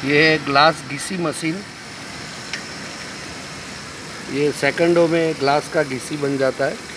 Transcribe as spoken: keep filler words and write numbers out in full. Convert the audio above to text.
ये है glass घिसी machine. ये सेकंडों में ग्लास का घिसी बन जाता है।